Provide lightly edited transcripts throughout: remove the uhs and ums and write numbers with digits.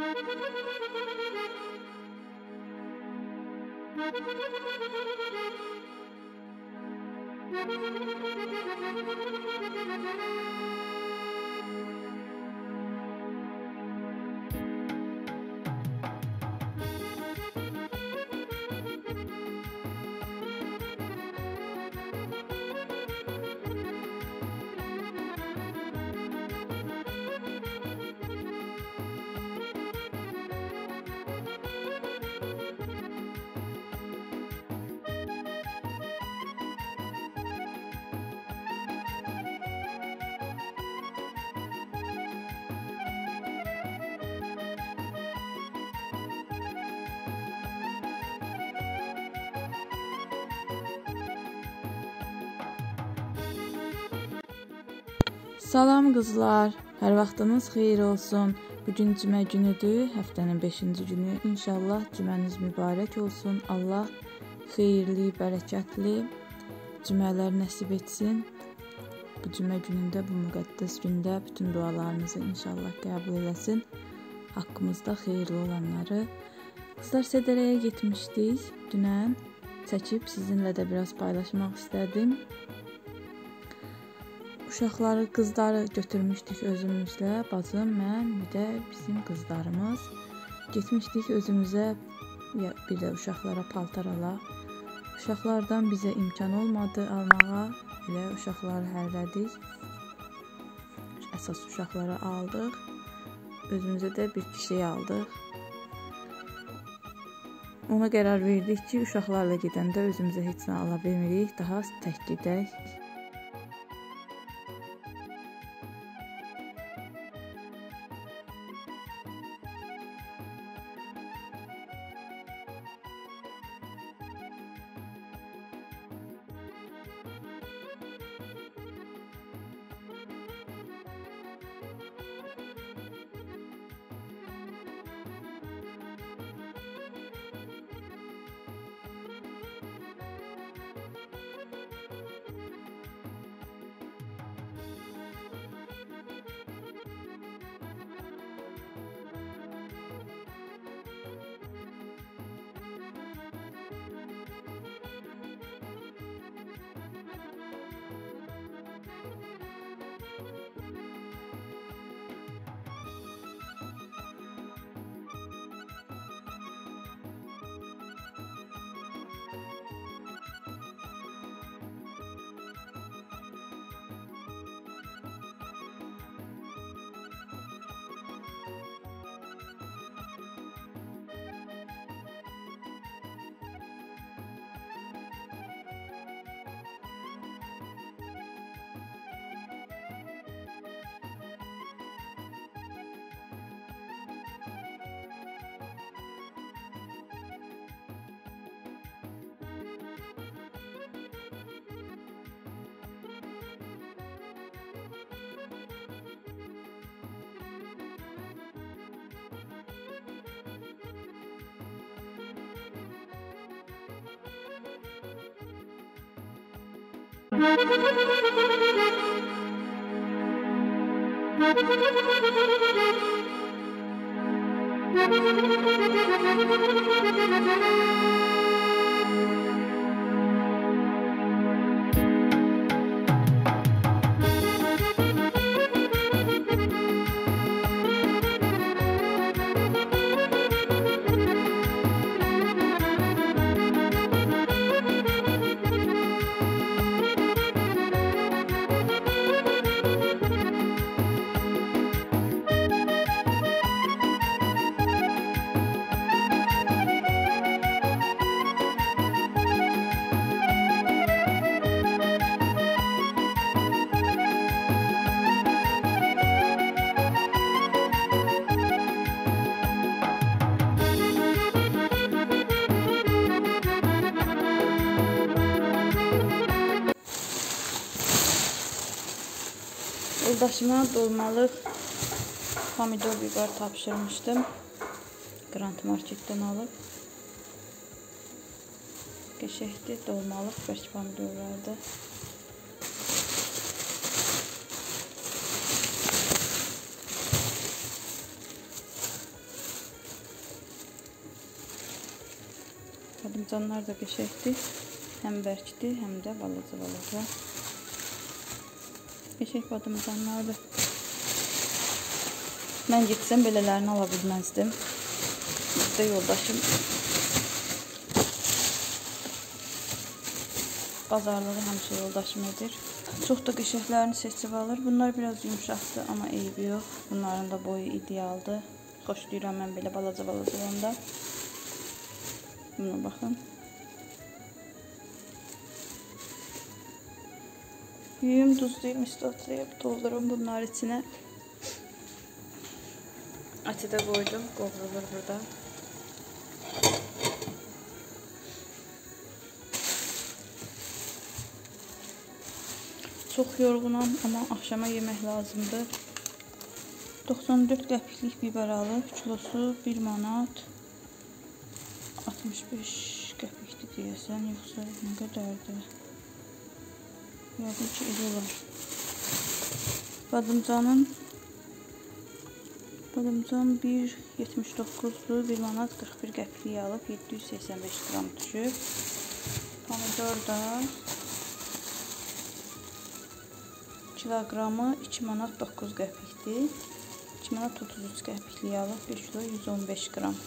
Salam qızlar, hər vaxtınız xeyir olsun. Bugün cümə günüdür, həftənin 5-ci günü. İnşallah cüməniz mübarək olsun. Allah xeyirli, bərəkətli cümələr nəsib etsin. Bu cümə günündə, bu müqəddəs gündə bütün dualarınızı inşallah qəbul eləsin. Haqqımızda xeyirli olanları. Qızlar, Sədərəyə getmişdik. Dünən çəkib sizinlə də biraz paylaşmaq istədim. Uşaqları, qızları götürmüşdük özümüzlə, bacım, mən, bir də bizim qızlarımız. Getmişdik özümüzə, bir də uşaqlara paltar alaq. Uşaqlardan bizə imkan olmadı almağa, elə uşaqları hərlədik. Əsas uşaqları aldıq, özümüzə də bir kişiyi aldıq. Ona qərar verdik ki, uşaqlarla gedəndə özümüzə heç nə ala bilmirik, daha tək gedək. Yoldaşıma dolmalıq pomidor biber tapşırmışdım. Grand Marketdən alıb. Qəşəkdir, dolmalıq bərk pomidorlardır. Badımcanlar da qəşəngdir. Həm bərkdir, həm də balaca. Qəşəng badımcanlardır. Mən getsəm belələrini ala bilməzdim. Bizdə yoldaşım bazarlığı həmişə yoldaşım edir. Çox da qəşənglərini seçib alır. Bunlar biraz yumşaqdır, amma eybi yox. Bunların da boyu idealdır. Xoşlayıram mən belə balaca olanda. Buna baxın. Yuyum, duzlayım, istotlayıb doldurum bunlar içinə. Əti də qoydum, qovrulur burada. Çox yorğunam, amma axşama yemək lazımdır. 94 qəpiklik biber alıb, kilosu 1 manat 65 qəpikdir deyəsən, yoxsa nə qədərdir? Yəqin ki, elə olar. Badımcan 1.79'du, 1 manat 41 qəpikliyi alıb, 785 qram düşüb. Pomidor da kiloqramı 2 manat 9 qəpikdir. 2 manat 33 qəpikliyi alıb, 1 kilo 115 qram.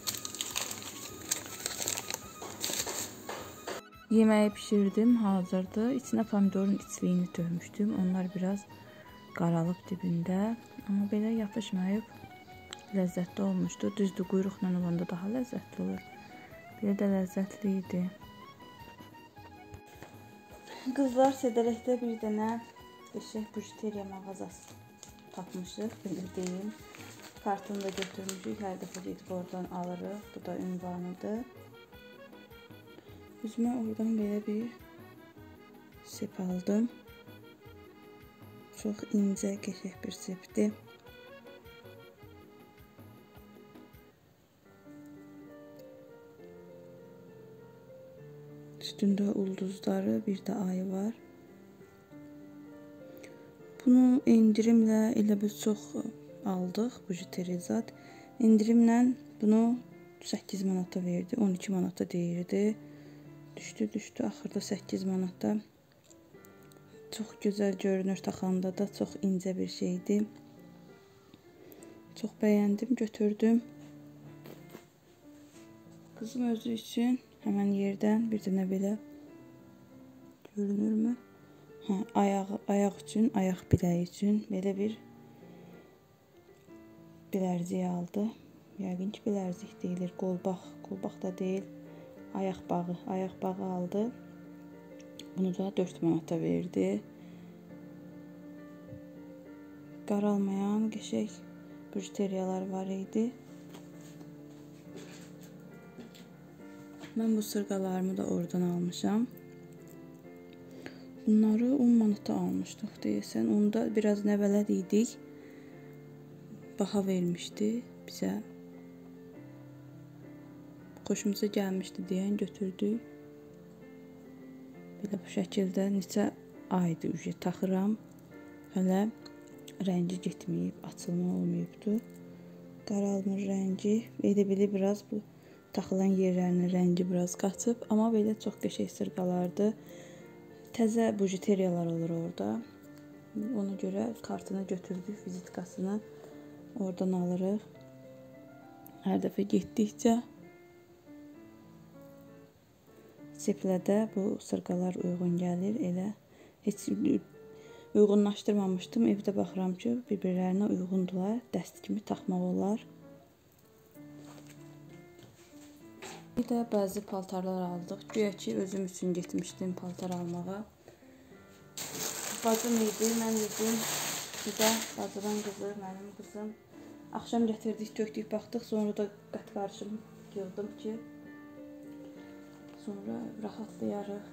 Yeməyi pişirdim, hazırdır. İçinə pomidorun içliyini dövmüşdüm. Onlar biraz qaralıb dibində. Amma belə yapışmayıb, ləzzətli olmuşdu. Düzdür, quyruqla olanda daha ləzzətli olur. Belə də ləzzətli idi. Qızlar, Sedələkdə bir dənə qəşəng bujiteriya mağazası tapmışıq, belə deyim. Kartını da götürmüşük, hər dəfə gedib oradan alırıq. Bu da ünvanıdır. Üzümə oradan belə bir sep aldım. Çox incə, qəşəng bir sepdir. Üstündə ulduzları, bir də ayı var. Bunu endirimlə elə bir çox aldıq, bujiteriya zat. Endirimlə bunu 8 manata verdi, 12 manata deyirdi. Düşdü, axırda 8 manata. Çox gözəl görünür, taxanda da çox incə bir şeydir. Çox bəyəndim, götürdüm. Qızım özü üçün həmən yerdən bir dənə belə görünürmü? Ayaq üçün, ayaq biləyi üçün belə bir bilərzik aldı. Yəqin ki, bilərzik deyilir, qolbaq da deyil. Ayaq bağı aldı. Bunu da 4 manata verdi. Qaralmayan qəşəng bujiteriyalar var idi. Mən bu sırğalarımı da oradan almışam. Bunları 10 manata almışdıq deyəsən. Onda biraz nəvələd idik. Baha vermişdi bizə. Xoşumuza gəlmişdi deyən götürdük. Belə bu şəkildə neçə aydır ücret taxıram. Hələ rəngi getməyib, açılma olmayıbdır. Qaralmır rəngi. Elə bili biraz bu taxılan yerlərinin rəngi biraz qaçıb. Amma belə çox qəşəng sırğalardır. Təzə bujiteriyalar olur orada. Ona görə kartını götürdük, vizitkasını oradan alırıq. Hər dəfə getdikcə seplədə bu sırğalar uyğun gəlir. Elə heç uyğunlaşdırmamışdım. Evdə baxıram ki, bir-birlərinə uyğundular. Dəst kimi taxmaq olar. Bir də bəzi paltarlar aldıq. Güya ki, özüm üçün getmişdim paltar almağa. Bacım idi, mən idim. Bir də bacıdan qızı, mənim qızım. Axşam gətirdik, tökdük, baxdıq. Sonra da qət qarışım yığdım ki, sonra rahatlayarıq.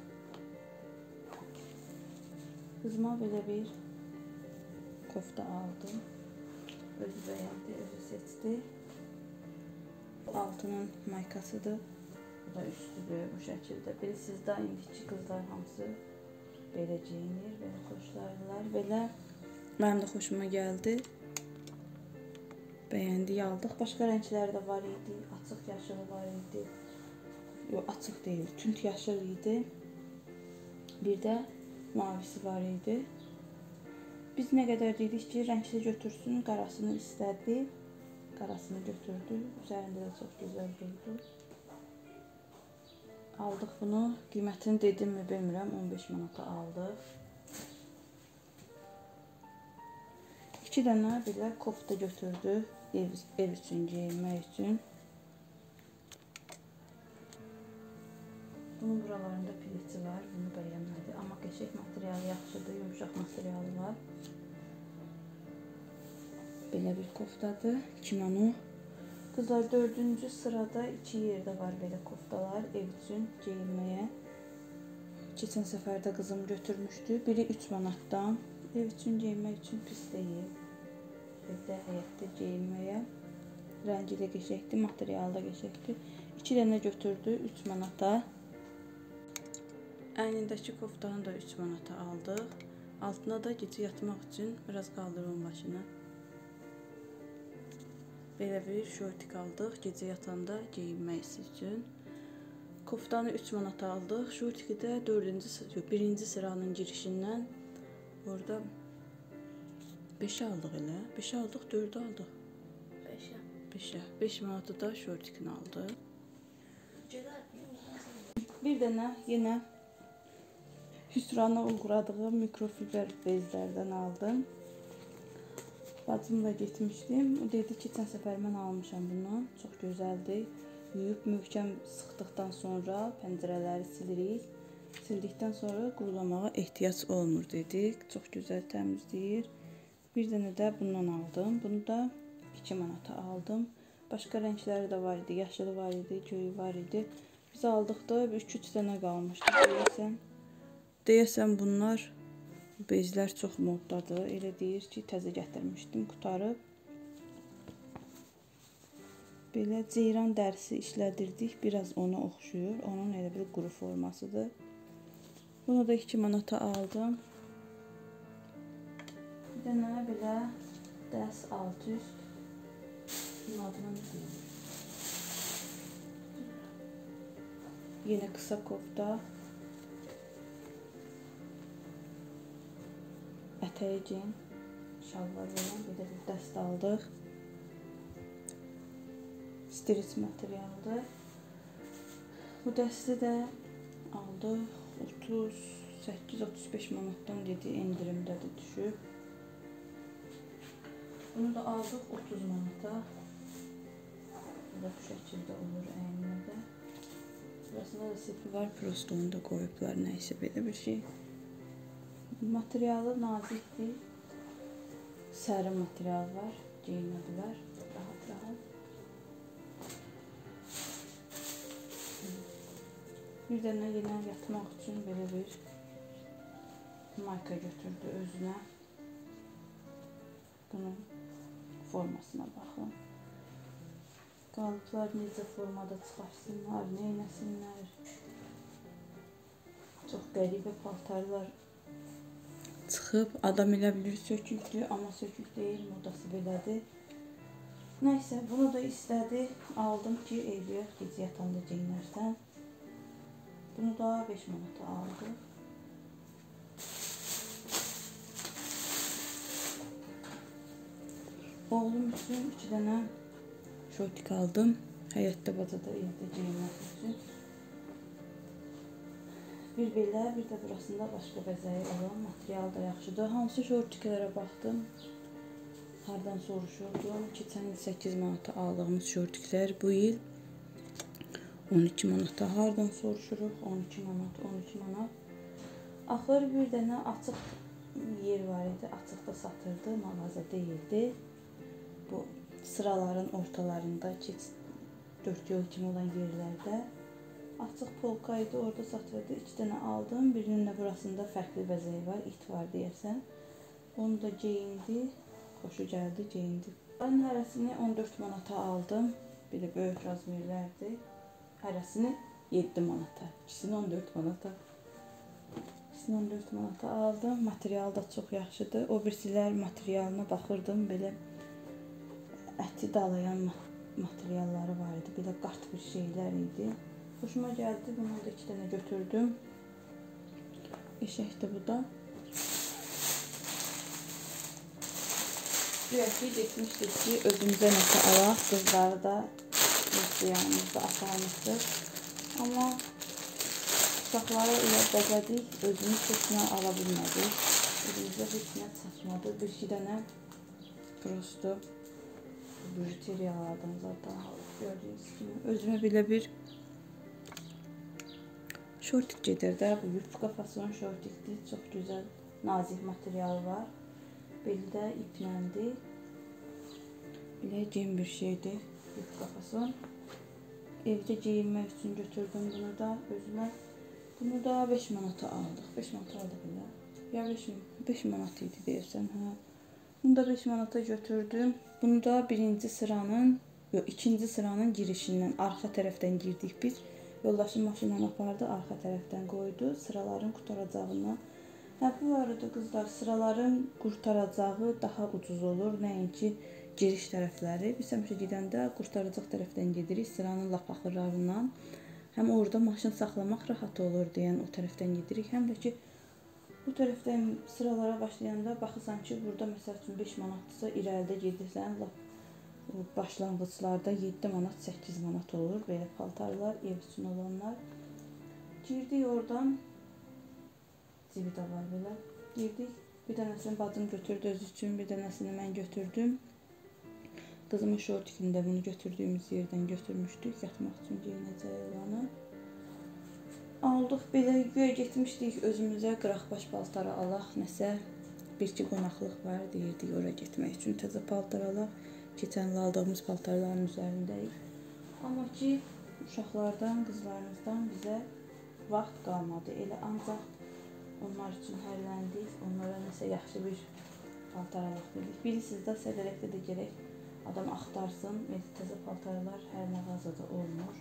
Qızıma belə bir kofta aldım. Özü bəyəndi, özü seçdi. Altının maykasıdır. Bu da üstüdür bu şəkildə. Bilirsiniz də, indiki qızlar hamısı belə geyinir, belə xoşlayırlar. Belə mənim də xoşuma gəldi. Bəyəndik, aldıq. Başqa rəngləri də var idi. Açıq yaşılı var idi. yox, açıq deyil, tünd yaşıl idi. Bir də mavisi var idi. Biz nə qədər dedik ki, rəngli götürsün, qarasını istədi. Qarasını götürdü. Üzərində də çox gözəl durdu. Aldıq bunu. Qiymətini dedim mi bilmirəm, 15 manata aldıq. 2 dənə belə kofta götürdü ev üçün, geyinmək üçün. Bunun buralarında pileti var, bunu bəyənmədi. Amma qəşəng materialı yaxşıdır, yumuşaq materialı var. Belə bir koftadır, kimono. Qızlar, 4-cü sırada 2 yerdə var belə koftalar ev üçün geyinməyə. Keçən səfərdə qızım götürmüşdü. Biri 3 manatdan. Ev üçün geyinmək üçün pis deyil. Evdə, həyətdə geyinməyə. Rəngi də qəşəngdir, materialı da qəşəngdir. 2 dənə götürdü 3 manata. Əynindəki koftanı da 3 manata aldıq. Altına da gecə yatmaq üçün biraz qaldırım başını. Belə bir şortik aldıq gecə yatanda geyinmək üçün. Koftanı 3 manata aldıq. Şortiki də 1-ci sıranın girişindən orada 5 aldıq elə. 5 aldıq, 4 aldıq. 5'ə. 5 manatı da şortikini aldıq. Bir dənə yenə hüsrana uğradığım mikrofiber bezlərdən aldım. Bacımla getmişdim. O dedi ki, keçən səfər mən almışam bunu. Çox gözəldir. Yuyub möhkəm sıxdıqdan sonra pəncərələri silirik. Sildikdən sonra qurulamağa ehtiyac olmur dedik. Çox gözəl təmizləyir. Bir dənə də bundan aldım. Bunu da 2 manata aldım. Başqa rəngləri də var idi. Yaşılı var idi, göyü var idi. Biz aldıqda 2-3 dənə qalmışdı. Deyəsən bunlar bezlər çox moddadır. Elə deyir ki, təzə gətirmişdim, qutarıb. Belə ceyran dərisi işlədirdik. Biraz ona oxşuyur. Onun elə bir quru formasıdır. Bunu da 2 manata aldım. Bir dənə belə dərs alt üst. Bunun adını nə deyir? Yenə qısa kofta. Ətəyi gen. Şalvar olan belə bir dəst aldıq. Stretch materialdır. Bu dəsti də aldıq. 38-35 manatdan dedi, endirimdədir düşüb. Bunu da aldıq 30 manata. Bu da bu şəkildə olur əyninə də. Burasında da sipi var, prosto onu da qoyublar, nəysə belə bir şey. Materialı nazikdir. Sərin material var, geyinə bilər, rahat-rahat. Bir dənə yenə yatmaq üçün belə bir mayka götürdü özünə. Bunun formasına baxın. Qalıblar necə formada çıxarsınlar, neynəsinlər. Çox qəribə paltarlar çıxıb. Adam elə bilir sökükdür, amma sökük deyil, modası belədir. Nəysə, bunu da istədi. Aldım ki, evliyə gecə yatanda geyinərsən. Bunu da 5 manata aldım. Oğlum üçün 2 dənə şortik aldım. Həyətdə bacada evdə geyinmək üçün. Bir belə, bir də burasında başqa bəzəyi olan material da yaxşıdır. Hansı şortiklərə baxdım. Hardan soruşurdum. Keçən il 8 manata aldığımız şortiklər bu il 12 manata. Hardan soruşuruq? 12 manat, 12 manat. Axır bir dənə açıq yer var idi. Açıqda satırdı, mağaza deyildi. Bu sıraların ortalarında, 4 yol kimi olan yerlərdə. Açıq polka idi, orada satırdı. 2 dənə aldım. Birinin də burasında fərqli bəzəyi var, it var deyəsən. Onu da geyindi. Xoşu gəldi, geyindi. Ben hərəsini 14 manata aldım. Belə böyük razmerlərdir. Hərəsini 7 manata. İkisini 14 manata. İkisini 14 manata aldım. Material da çox yaxşıdır. O birisilər materialına baxırdım. Belə əti dalayan materialları var idi. Belə qart bir şeylər idi. Xoşuma gəldi. Bundan da 2 dənə götürdüm. Eşəkdir bu da. Sürekli getmişdik ki, özümüzə nəsə alaq. Qızları da biz yanımızda aparmışdıq. Amma uşaqları ilə bəzədik, özümüz heç nə ala bilmədik. Özümüzə heç nə çatmadı. Bir iki dənə prosto bijuteriyalardan zaten gördüyünüz kimi. Özümə belə bir şortik gedir də. Bu yufka fason şortikdir. Çox gözəl, nazik material var. Beldə ipləndir. Belə cem bir şeydir. Yufka fason. Evdə geyinmək üçün götürdüm bunu da özümə. Bunu da 5 manata aldıq. 5 manata aldıq belə. Ya 5 manat idi deyirsən, hə. Bunu da 5 manata götürdüm. Bunu da ikinci sıranın girişindən, arxa tərəfdən girdik biz. Yoldaşım maşınla apardı, arxa tərəfdən qoydu. Sıraların qurtaracağından. Hə, bu arada qızlar, sıraların qurtaracağı daha ucuz olur. Nəinki giriş tərəfləri. Biz həmişə gedəndə qurtaracaq tərəfdən gedirik, sıranın lap axırlarından. Həm orada maşın saxlamaq rahat olur deyən o tərəfdən gedirik. Həm də ki, bu tərəfdən sıralara başlayanda baxırsan ki, burada məsəl üçün 5 manatdırsa, irəlidə gedirsən, başlanğıclarda 7 manat, 8 manat olur. Belə paltarlar, ev üçün olanlar. Girdik oradan, cibi də var belə. Girdik, bir dənəsini bacım götürdü öz üçün, bir dənəsini mən götürdüm. Qızımın şortikini də bunu götürdüyümüz yerdən götürmüşdük, yatmaq üçün geyinəcəyi olanı. Aldıq, belə göyə getmişdik, özümüzə qıraqbaş paltarı alaq, nəsə bir-iki qonaqlıq var, deyirdik ora getmək üçün təzə paltar alaq. Keçən il aldığımız paltarların üzərindəyik. Amma ki, uşaqlardan, qızlarımızdan bizə vaxt qalmadı. Elə ancaq onlar üçün hərləndik, onlara nəsə yaxşı bir paltar alaq dedik. Bilirsiniz də, sədərəkdə də gerək adam axtarsın, təzə paltarlar hər mağazada olmur.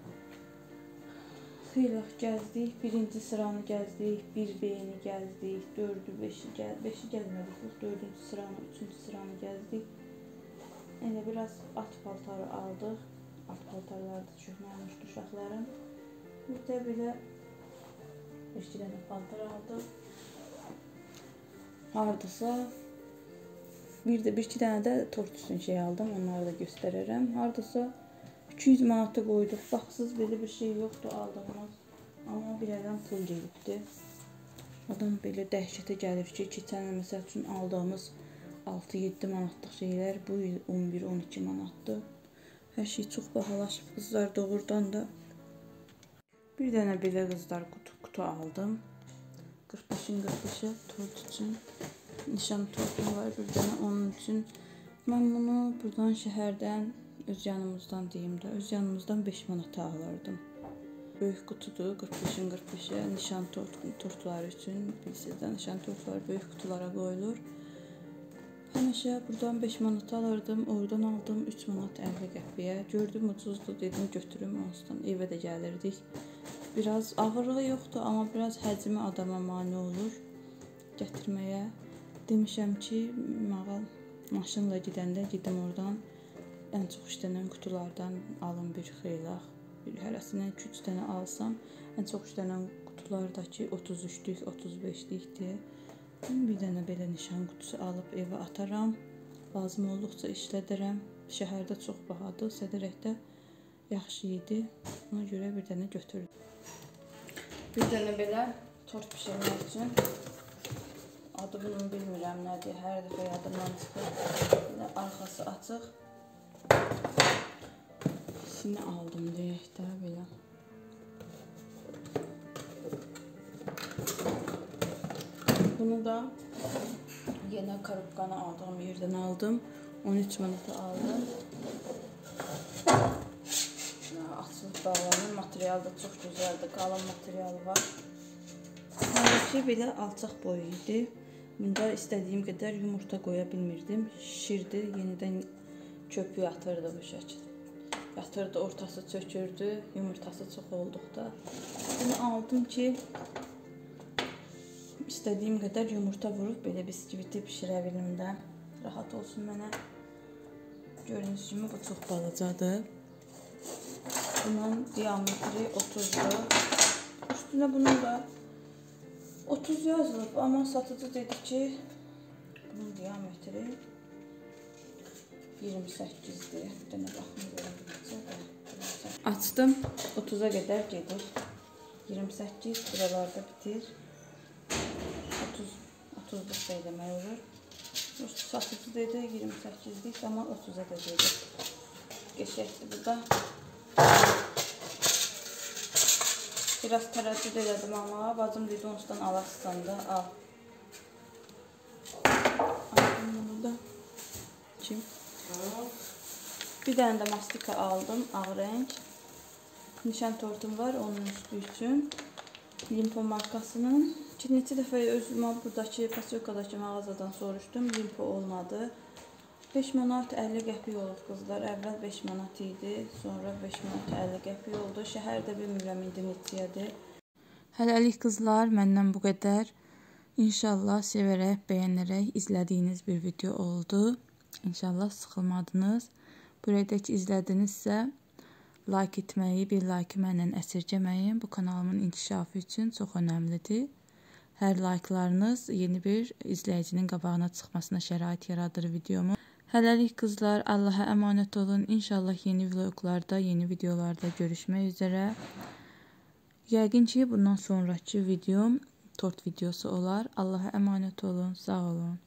Xeyli gəzdik, birinci sıranı gəzdik, bir beyni gəzdik, 4-ü, 5-i gəzmədik, 4-cü sıranı, 3-cü sıranı gəzdik. Elə biraz at paltarı aldıq, at paltarları da çoxlanmışdı uşaqların. Bir də belə bir-iki dənə paltar aldıq. Hardasa bir-iki dənə də tort üçün şey aldım, onları da göstərərəm. Hardasa 200 manatı qoyduq. Baxsız belə bir şey yoxdur aldığımız. Amma bir adam pul gelibdir. Adam belə dəhşətə gəlir ki, keçən il məsəl üçün aldığımız 6-7 manatlıq şeylər bu il 11-12 manatdır. Hər şey çox bahalaşıb qızlar doğrudan da. Bir dənə belə qızlar qutu aldım. 45-in 45-i tort üçün. Nişan tortum var bir dənə onun üçün. Mən bunu buradan şəhərdən, öz yanımızdan deyim də, öz yanımızdan 5 manata alırdım. Böyük qutudur, 45-in 45-i, nişan tortları üçün. Bilirsiniz də, nişan tortları böyük qutulara qoyulur. Həmişə buradan 5 manata alırdım, oradan aldım 3 manat 50 qəpiyə. Gördüm ucuzdur, dedim götürüm onsdan, evə də gəlirdik. Biraz ağırlığı yoxdur, amma biraz həcmi adama mane olur gətirməyə. Demişəm ki, maşınla gedəndə gedim oradan ən çox işlənən qutulardan alım bir xeylaq. Hərəsindən 2-3 dənə alsam, ən çox işlənən qutulardakı 33-lük, 35-likdir. Bir dənə belə nişan qutusu alıb evə ataram. Lazım olduqca işlədərəm. Şəhərdə çox bahadır, sədərəkdə yaxşı idi. Ona görə bir dənə götürdüm. Bir dənə belə tort pişirmək üçün. Adı bunun bilmirəm nədir, hər dəfə yadımdan çıxır. Belə arxası açıq. İkisini aldım deyək də belə. Bunu da yenə korobkanı aldığım yerdən aldım. 13 manata aldım. Açılıb bağlanır. Material da çox gözəldir. Qalın material var. Hələ belə alçaq boyu idi. Bunda istədiyim qədər yumurta qoya bilmirdim. Şişirdi. Yenidən köpüğü atırdı bu şəkil. Yatırdı, ortası çökürdü. Yumurtası çox olduqda. Bunu aldım ki, istədiyim qədər yumurta vurub belə biskviti pişirə bilim də. Rahat olsun mənə. Gördüyünüz kimi bu çox balacadır. Bunun diametri 30'dur. Üstüne bunun da 30 yazılıb, amma satıcı dedi ki bunun diametri 28'dir. Bir dənə baxım. Açdım, 30'a qədər gedir. 28 buralarda bitir. 30'luq şey demək olur. Satıcı dedi 28'lik, amma 30'a da gedir. Geçəkdir bu da. Biraz tərəddüd elədim, amma bacım dedi ondan alasın da al. Aldım bunu da. Kim? Bir dənə də mastika aldım, ağ renk. Nişan tortum var onun üstü üçün. Limpo markasının. Neçə dəfə özümə buradakı Pasyokadakı mağazadan soruşdum, limpo olmadı. 5 manat 50 qəpik olub qızlar. Əvvəl 5 manat idi, sonra 5 manat 50 qəpik oldu. Şəhərdə bilmirəm indi neçəyədir. Hələlik qızlar, məndən bu qədər. İnşallah sevərək, bəyənərək izlədiyiniz bir video oldu. İnşallah sıxılmadınız. Buraya ki izlədinizsə, like etməyi, bir like mənlə əsirgəməyin. Bu kanalımın inkişafı üçün çox önəmlidir. Hər like'larınız yeni bir izləyicinin qabağına çıxmasına şərait yaradır videomu. Hələlik qızlar, Allaha əmanət olun. İnşallah yeni vloglarda, yeni videolarda görüşmək üzrə. Yəqin ki bundan sonraki videom tort videosu olar. Allaha əmanət olun, sağ olun.